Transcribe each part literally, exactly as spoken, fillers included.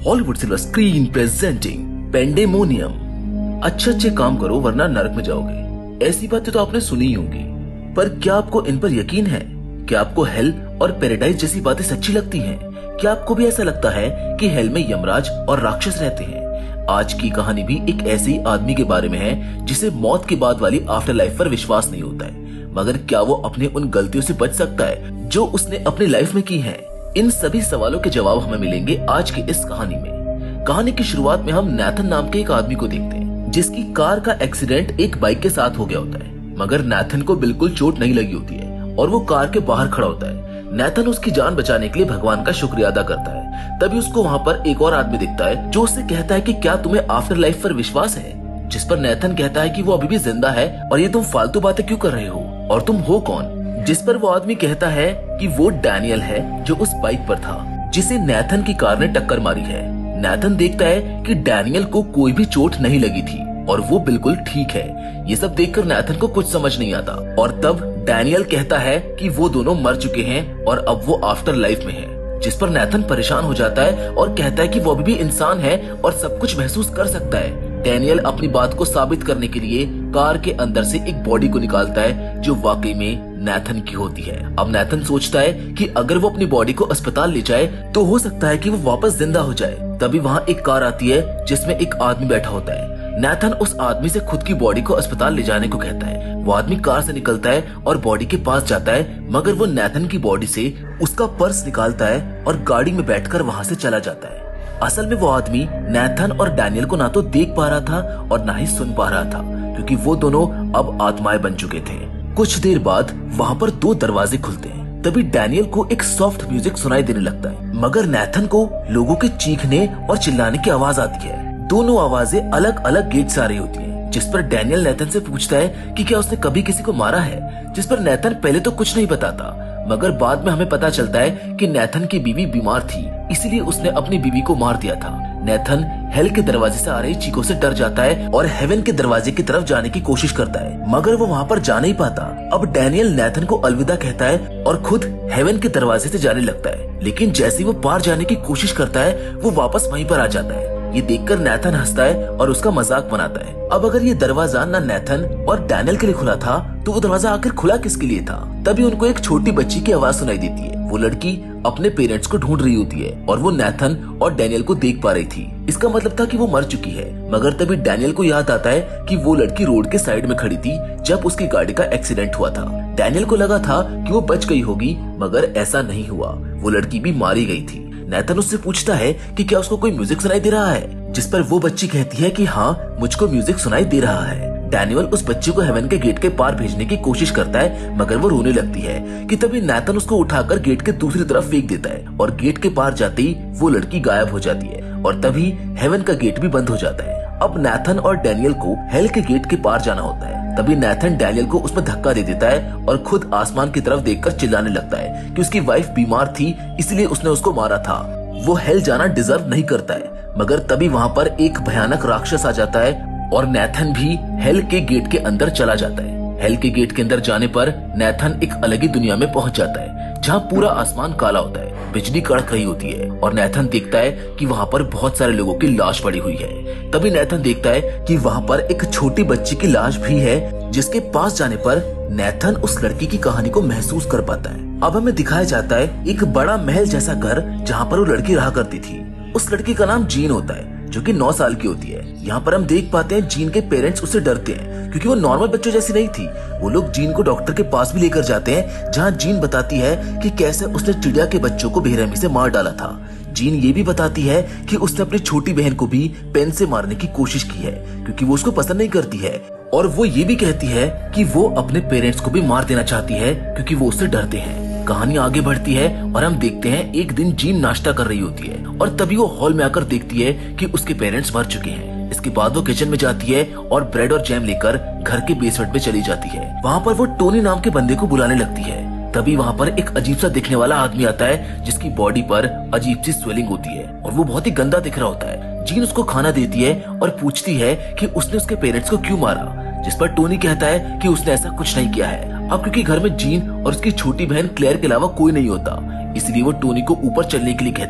Hollywood silver screen presenting pandemonium. अच्छे अच्छे काम करो वरना नरक में जाओगे। ऐसी बातें तो आपने सुनी ही होंगी, पर क्या आपको इन पर यकीन है? क्या आपको हेल और पैराडाइज जैसी बातें सच्ची लगती हैं? क्या आपको भी ऐसा लगता है कि हेल में यमराज और राक्षस रहते हैं? आज की कहानी भी एक ऐसे ही आदमी के बारे में है जिसे मौत के बाद वाली आफ्टर लाइफ पर विश्वास नहीं होता है, मगर क्या वो अपने उन गलतियों से बच सकता है जो उसने अपनी लाइफ में की हैं? इन सभी सवालों के जवाब हमें मिलेंगे आज की इस कहानी में। कहानी की शुरुआत में हम नैथन नाम के एक आदमी को देखते हैं जिसकी कार का एक्सीडेंट एक बाइक के साथ हो गया होता है, मगर नैथन को बिल्कुल चोट नहीं लगी होती है और वो कार के बाहर खड़ा होता है। नैथन उसकी जान बचाने के लिए भगवान का शुक्रिया अदा करता है। तभी उसको वहाँ पर एक और आदमी दिखता है जो उससे कहता है कि क्या तुम्हें आफ्टर लाइफ पर विश्वास है? जिस पर नैथन कहता है कि वो अभी भी जिंदा है और ये तुम फालतू बातें क्यों कर रहे हो और तुम हो कौन? जिस पर वो आदमी कहता है कि वो डैनियल है जो उस बाइक पर था जिसे नैथन की कार ने टक्कर मारी है। नैथन देखता है कि डैनियल को कोई भी चोट नहीं लगी थी और वो बिल्कुल ठीक है। ये सब देखकर नैथन को कुछ समझ नहीं आता और तब डैनियल कहता है कि वो दोनों मर चुके हैं और अब वो आफ्टर लाइफ में है। जिस पर नैथन परेशान हो जाता है और कहता है कि वो अभी भी इंसान है और सब कुछ महसूस कर सकता है। डैनियल अपनी बात को साबित करने के लिए कार के अंदर से एक बॉडी को निकालता है जो वाकई में नैथन की होती है। अब नैथन सोचता है कि अगर वो अपनी बॉडी को अस्पताल ले जाए तो हो सकता है कि वो वापस जिंदा हो जाए। तभी वहाँ एक कार आती है जिसमें एक आदमी बैठा होता है। नैथन उस आदमी से खुद की बॉडी को अस्पताल ले जाने को कहता है। वो आदमी कार से निकलता है और बॉडी के पास जाता है, मगर वो नैथन की बॉडी से उसका पर्स निकालता है और गाड़ी में बैठकर वहाँ से चला जाता है। असल में वो आदमी नैथन और डैनियल को ना तो देख पा रहा था और ना ही सुन पा रहा था, क्योंकि वो दोनों अब आत्माएं बन चुके थे। कुछ देर बाद वहाँ पर दो दरवाजे खुलते हैं। तभी डैनियल को एक सॉफ्ट म्यूजिक सुनाई देने लगता है, मगर नैथन को लोगों के चीखने और चिल्लाने की आवाज आती है। दोनों आवाजें अलग अलग गेट से आ रही होती हैं, जिस पर डैनियल नैथन से पूछता है कि क्या उसने कभी किसी को मारा है, जिस पर नैथन पहले तो कुछ नहीं बताता, मगर बाद में हमें पता चलता है कि नैथन की बीवी बीमार थी, इसीलिए उसने अपनी बीवी को मार दिया था। नैथन हेल के दरवाजे से आ रही चीखों से डर जाता है और हेवन के दरवाजे की तरफ जाने की कोशिश करता है, मगर वो वहाँ पर जा नहीं पाता। अब डैनियल नैथन को अलविदा कहता है और खुद हेवन के दरवाजे से जाने लगता है, लेकिन जैसे वो पार जाने की कोशिश करता है वो वापस वहीं पर आ जाता है। ये देखकर नैथन हंसता है और उसका मजाक बनाता है। अब अगर ये दरवाजा ना नैथन और डैनियल के लिए खुला था तो वो दरवाजा आखिर खुला किसके लिए था? तभी उनको एक छोटी बच्ची की आवाज सुनाई देती है। वो लड़की अपने पेरेंट्स को ढूंढ रही होती है और वो नैथन और डैनियल को देख पा रही थी। इसका मतलब था कि वो मर चुकी है, मगर तभी डैनियल को याद आता है कि वो लड़की रोड के साइड में खड़ी थी जब उसकी गाड़ी का एक्सीडेंट हुआ था। डैनियल को लगा था कि वो बच गई होगी, मगर ऐसा नहीं हुआ, वो लड़की भी मारी गई थी। नैथन उससे पूछता है कि क्या उसको कोई म्यूजिक सुनाई दे रहा है, जिस पर वो बच्ची कहती है कि हाँ, मुझको म्यूजिक सुनाई दे रहा है। डैनियल उस बच्ची को हेवन के गेट के पार भेजने की कोशिश करता है, मगर वो रोने लगती है कि तभी नैथन उसको उठाकर गेट के दूसरी तरफ फेंक देता है और गेट के पार जाते ही वो लड़की गायब हो जाती है और तभी हेवन का गेट भी बंद हो जाता है। अब नैथन और डैनियल को हेल के गेट के पार जाना होता है। तभी नैथन डैनियल को उसमें धक्का दे देता है और खुद आसमान की तरफ देखकर चिल्लाने लगता है कि उसकी वाइफ बीमार थी, इसलिए उसने उसको मारा था, वो हेल जाना डिजर्व नहीं करता है। मगर तभी वहाँ पर एक भयानक राक्षस आ जाता है और नैथन भी हेल के गेट के अंदर चला जाता है। हेल के गेट के अंदर जाने पर नैथन एक अलग ही दुनिया में पहुंच जाता है जहाँ पूरा आसमान काला होता है, बिजली कड़क रही होती है और नैथन देखता है कि वहाँ पर बहुत सारे लोगों की लाश पड़ी हुई है। तभी नैथन देखता है कि वहाँ पर एक छोटी बच्ची की लाश भी है, जिसके पास जाने पर नैथन उस लड़की की कहानी को महसूस कर पाता है। अब हमें दिखाया जाता है एक बड़ा महल जैसा घर जहाँ पर वो लड़की रहा करती थी। उस लड़की का नाम जीन होता है जो कि नौ साल की होती है। यहाँ पर हम देख पाते हैं जीन के पेरेंट्स उससे डरते हैं क्योंकि वो नॉर्मल बच्चों जैसी नहीं थी। वो लोग जीन को डॉक्टर के पास भी लेकर जाते हैं, जहाँ जीन बताती है कि कैसे उसने चिड़िया के बच्चों को बेरहमी से मार डाला था। जीन ये भी बताती है कि उसने अपनी छोटी बहन को भी पेन से मारने की कोशिश की है क्योंकि वो उसको पसंद नहीं करती है, और वो ये भी कहती है कि वो अपने पेरेंट्स को भी मार देना चाहती है क्योंकि वो उससे डरते हैं। कहानी आगे बढ़ती है और हम देखते हैं एक दिन जीन नाश्ता कर रही होती है और तभी वो हॉल में आकर देखती है कि उसके पेरेंट्स मर चुके हैं। इसके बाद वो किचन में जाती है और ब्रेड और जैम लेकर घर के बेसमेंट में चली जाती है। वहाँ पर वो टोनी नाम के बंदे को बुलाने लगती है। तभी वहाँ पर एक अजीब सा दिखने वाला आदमी आता है जिसकी बॉडी पर अजीब सी स्वेलिंग होती है और वो बहुत ही गंदा दिख रहा होता है। जीन उसको खाना देती है और पूछती है कि उसने उसके पेरेंट्स को क्यों मारा, जिस पर टोनी कहता है कि उसने ऐसा कुछ नहीं किया है। अब क्योंकि घर में जीन और उसकी छोटी बहन क्लेयर के अलावा कोई नहीं होता, इसलिए वो टोनी को ऊपर चलने के लिए कहती है।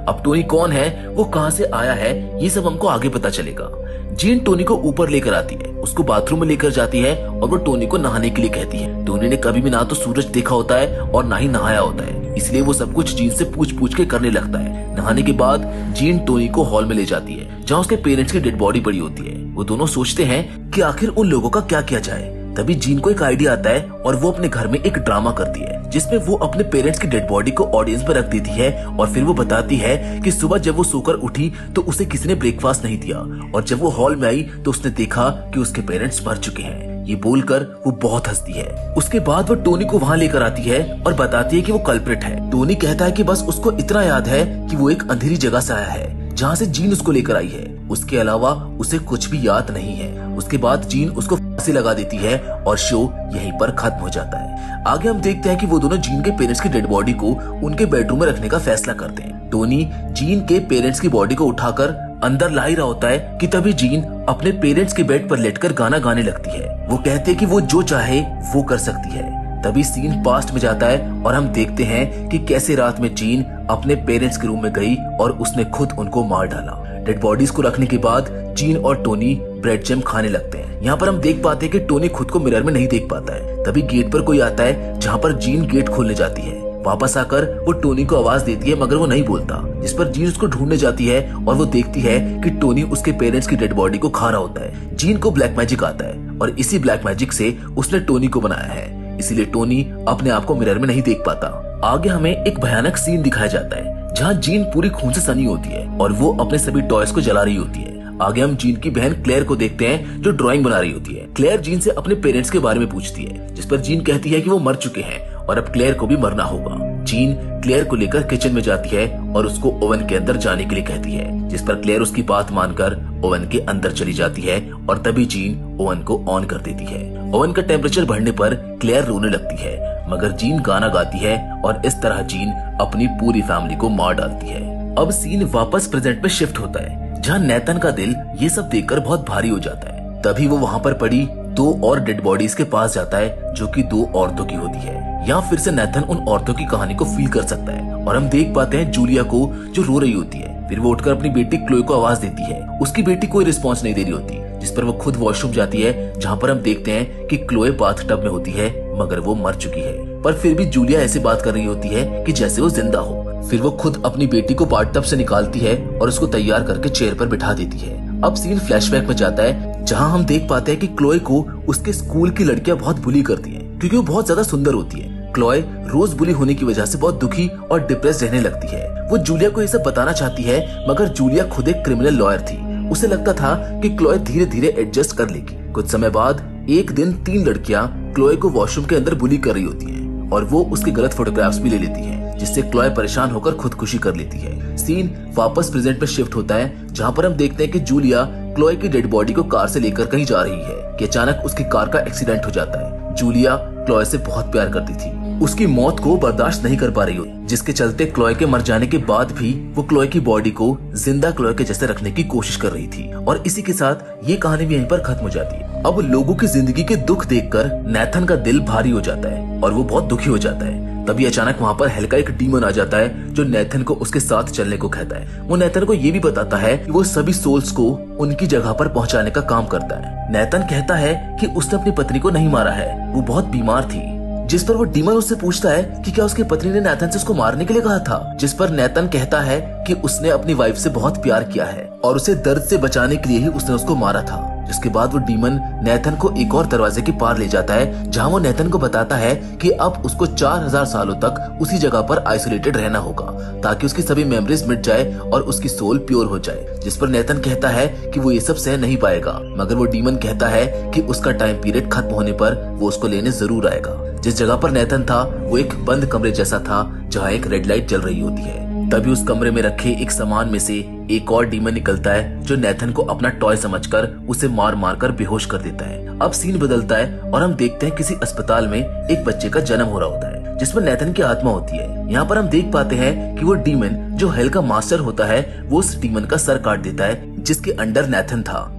अब टोनी कौन है, वो कहां से आया है, ये सब हमको आगे पता चलेगा। जीन टोनी को ऊपर लेकर आती है, उसको बाथरूम में लेकर जाती है और वो टोनी को नहाने के लिए कहती है। टोनी ने कभी भी ना तो सूरज देखा होता है और ना ही नहाया होता है, इसलिए वो सब कुछ जीन से पूछ पूछ के करने लगता है। नहाने के बाद जीन टोनी को हॉल में ले जाती है जहाँ उसके पेरेंट्स की डेड बॉडी पड़ी होती है। वो दोनों सोचते हैं कि आखिर उन लोगों का क्या किया जाए। तभी जीन को एक आइडिया आता है और वो अपने घर में एक ड्रामा करती है जिसमें वो अपने पेरेंट्स की डेड बॉडी को ऑडियंस पर रख देती है और फिर वो बताती है कि सुबह जब वो सोकर उठी तो उसे किसी ने ब्रेकफास्ट नहीं दिया और जब वो हॉल में आई तो उसने देखा कि उसके पेरेंट्स मर चुके हैं। ये बोलकर वो बहुत हंसती है। उसके बाद वो टोनी को वहाँ लेकर आती है और बताती है कि वो कल्प्रिट है। टोनी कहता है कि बस उसको इतना याद है कि वो एक अंधेरी जगह से आया है जहाँ से जीन उसको लेकर आई है, उसके अलावा उसे कुछ भी याद नहीं है। उसके बाद जीन उसको फांसी लगा देती है और शो यहीं पर खत्म हो जाता है। आगे हम देखते हैं कि वो दोनों जीन के पेरेंट्स की डेड बॉडी को उनके बेडरूम में रखने का फैसला करते हैं। टोनी जीन के पेरेंट्स की बॉडी को उठाकर अंदर ला ही रहा होता है कि तभी जीन अपने पेरेंट्स के बेड पर लेटकर गाना गाने लगती है। वो कहते हैं कि वो जो चाहे वो कर सकती है। तभी सीन पास्ट में जाता है और हम देखते हैं कि कैसे रात में जीन अपने पेरेंट्स के रूम में गई और उसने खुद उनको मार डाला। डेड बॉडीज को रखने के बाद जीन और टोनी ब्रेड जैम खाने लगते हैं। यहाँ पर हम देख पाते हैं कि टोनी खुद को मिरर में नहीं देख पाता है। तभी गेट पर कोई आता है जहाँ पर जीन गेट खोलने जाती है। वापस आकर वो टोनी को आवाज देती है मगर वो नहीं बोलता, जिस पर जीन उसको ढूंढने जाती है और वो देखती है कि टोनी उसके पेरेंट्स की डेड बॉडी को खा रहा होता है। जीन को ब्लैक मैजिक आता है और इसी ब्लैक मैजिक से उसने टोनी को बनाया है, इसीलिए टोनी अपने आप को मिरर में नहीं देख पाता। आगे हमें एक भयानक सीन दिखाया जाता है जहाँ जीन पूरी खून से सनी होती है और वो अपने सभी टॉयज को जला रही होती है। आगे हम जीन की बहन क्लेयर को देखते हैं जो ड्राइंग बना रही होती है। क्लेयर जीन से अपने पेरेंट्स के बारे में पूछती है, जिस पर जीन कहती है कि वो मर चुके हैं और अब क्लेयर को भी मरना होगा। जीन क्लेयर को लेकर किचन में जाती है और उसको ओवन के अंदर जाने के लिए कहती है, जिस पर क्लेयर उसकी बात मानकर ओवन के अंदर चली जाती है और तभी जीन ओवन को ऑन कर देती है। ओवन का टेम्परेचर बढ़ने पर क्लेयर रोने लगती है मगर जीन गाना गाती है और इस तरह जीन अपनी पूरी फैमिली को मार डालती है। अब सीन वापस प्रेजेंट में शिफ्ट होता है जहाँ नेथन का दिल ये सब देखकर बहुत भारी हो जाता है। तभी वो वहाँ पर पड़ी दो और डेड बॉडीज के पास जाता है जो कि दो औरतों की होती है। यहाँ फिर से नेथन उन औरतों की कहानी को फील कर सकता है और हम देख पाते हैं जूलिया को जो रो रही होती है। फिर वो उठकर अपनी बेटी क्लोए को आवाज देती है। उसकी बेटी कोई रिस्पॉन्स नहीं दे रही होती, जिस पर वो खुद वॉशरूम जाती है जहाँ पर हम देखते हैं कि क्लोए बाथटब में होती है मगर वो मर चुकी है। पर फिर भी जूलिया ऐसे बात कर रही होती है कि जैसे वो जिंदा हो। फिर वो खुद अपनी बेटी को बाथटब से निकालती है और उसको तैयार करके चेयर पर बिठा देती है। अब सीन फ्लैशबैक में जाता है जहाँ हम देख पाते हैं कि क्लोए को उसके स्कूल की लड़कियां बहुत बुली करती हैं क्योंकि वो बहुत ज्यादा सुंदर होती है। क्लोए रोज बुली होने की वजह से बहुत दुखी और डिप्रेस रहने लगती है। वो जूलिया को ये सब बताना चाहती है मगर जूलिया खुद एक क्रिमिनल लॉयर थी। उसे लगता था कि क्लोए धीरे धीरे एडजस्ट कर लेगी। कुछ समय बाद एक दिन तीन लड़कियां क्लोए को वॉशरूम के अंदर बुली कर रही होती हैं और वो उसके गलत फोटोग्राफ्स भी ले लेती हैं, जिससे क्लोए परेशान होकर खुदकुशी कर लेती है। सीन वापस प्रेजेंट में शिफ्ट होता है जहाँ पर हम देखते हैं कि जूलिया क्लोए की डेड बॉडी को कार से लेकर कहीं जा रही है कि अचानक उसकी कार का एक्सीडेंट हो जाता है। जूलिया क्लोए से बहुत प्यार करती थी, उसकी मौत को बर्दाश्त नहीं कर पा रही हो, जिसके चलते क्लोए के मर जाने के बाद भी वो क्लोए की बॉडी को जिंदा क्लोए के जैसे रखने की कोशिश कर रही थी। और इसी के साथ ये कहानी भी यहीं पर खत्म हो जाती है। अब लोगों की जिंदगी के दुख देखकर नेथन का दिल भारी हो जाता है और वो बहुत दुखी हो जाता है। तभी अचानक वहाँ पर हेल का एक डीमन आ जाता है जो नेथन को उसके साथ चलने को कहता है। वो नेथन को ये भी बताता है कि वो सभी सोल्स को उनकी जगह पर पहुँचाने का काम करता है। नेथन कहता है कि उसने अपनी पत्नी को नहीं मारा है, वो बहुत बीमार थी, जिस पर वो डीमन उससे पूछता है कि क्या उसकी पत्नी ने नेथन से उसको मारने के लिए कहा था, जिस पर नेथन कहता है कि उसने अपनी वाइफ से बहुत प्यार किया है और उसे दर्द से बचाने के लिए ही उसने उसको मारा था। जिसके बाद वो डीमन नेथन को एक और दरवाजे के पार ले जाता है जहाँ वो नेथन को बताता है कि अब उसको चार हजार सालों तक उसी जगह पर आइसोलेटेड रहना होगा ताकि उसकी सभी मेमोरीज मिट जाए और उसकी सोल प्योर हो जाए। जिस पर नेथन कहता है कि वो ये सब सह नहीं पाएगा, मगर वो डीमन कहता है कि उसका टाइम पीरियड खत्म होने पर वो उसको लेने जरूर आएगा। जिस जगह पर नेथन था वो एक बंद कमरे जैसा था जहाँ एक रेड लाइट जल रही होती है। तभी उस कमरे में रखे एक सामान में से एक और डीमन निकलता है जो नेथन को अपना टॉय समझकर उसे मार मार कर बेहोश कर देता है। अब सीन बदलता है और हम देखते हैं किसी अस्पताल में एक बच्चे का जन्म हो रहा होता है जिसमें नेथन की आत्मा होती है। यहाँ पर हम देख पाते हैं कि वो डीमन जो हेल का मास्टर होता है वो उस डीमन का सर काट देता है जिसके अंडर नेथन था।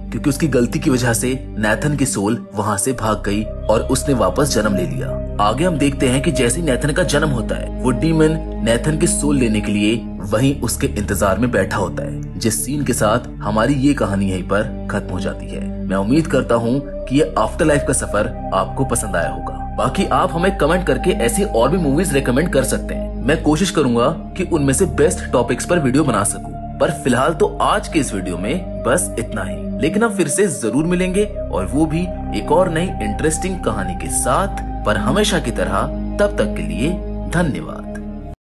क्योंकि उसकी गलती की वजह से नेथन की सोल वहाँ से भाग गई और उसने वापस जन्म ले लिया। आगे हम देखते हैं कि जैसे ही नेथन का जन्म होता है, वो डीमन नेथन की सोल लेने के लिए वहीं उसके इंतजार में बैठा होता है। जिस सीन के साथ हमारी ये कहानी यहीं पर खत्म हो जाती है। मैं उम्मीद करता हूँ कि ये आफ्टर लाइफ का सफर आपको पसंद आया होगा। बाकी आप हमें कमेंट करके ऐसी और भी मूवीज रेकमेंड कर सकते हैं। मैं कोशिश करूंगा कि उनमें से बेस्ट टॉपिक्स पर वीडियो बना सकूं। पर फिलहाल तो आज के इस वीडियो में बस इतना ही, लेकिन हम फिर से जरूर मिलेंगे और वो भी एक और नई इंटरेस्टिंग कहानी के साथ। पर हमेशा की तरह तब तक के लिए धन्यवाद।